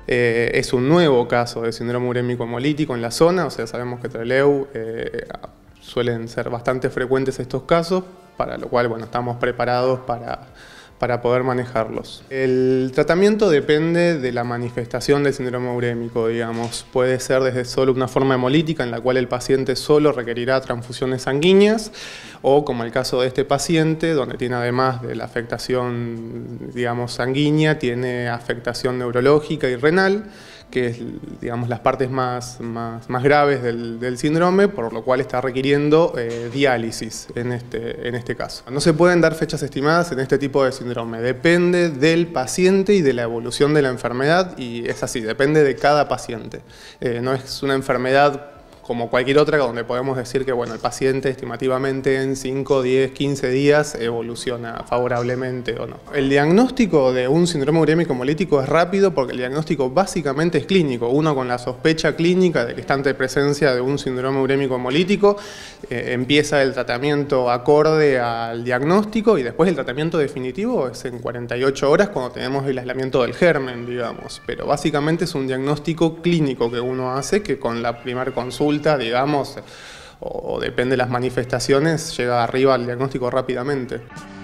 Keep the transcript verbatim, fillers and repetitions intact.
Eh, es un nuevo caso de síndrome urémico hemolítico en la zona, o sea, sabemos que Trelew eh, suelen ser bastante frecuentes estos casos, para lo cual, bueno, estamos preparados para, para poder manejarlos. El tratamiento depende de la manifestación del síndrome urémico, digamos. Puede ser desde solo una forma hemolítica en la cual el paciente solo requerirá transfusiones sanguíneas, o como el caso de este paciente, donde tiene además de la afectación, digamos, sanguínea, tiene afectación neurológica y renal, que es, digamos, las partes más, más, más graves del, del síndrome, por lo cual está requiriendo eh, diálisis en este, en este caso. No se pueden dar fechas estimadas en este tipo de síndrome, depende del paciente y de la evolución de la enfermedad, y es así, depende de cada paciente. Eh, no es una enfermedad como cualquier otra, donde podemos decir que, bueno, el paciente estimativamente en cinco, diez, quince días evoluciona favorablemente o no. El diagnóstico de un síndrome urémico hemolítico es rápido porque el diagnóstico básicamente es clínico. Uno con la sospecha clínica de que está ante presencia de un síndrome urémico hemolítico eh, empieza el tratamiento acorde al diagnóstico, y después el tratamiento definitivo es en cuarenta y ocho horas cuando tenemos el aislamiento del germen, digamos. Pero básicamente es un diagnóstico clínico que uno hace, que con la primera consulta, digamos, o depende de las manifestaciones, llega arriba al diagnóstico rápidamente.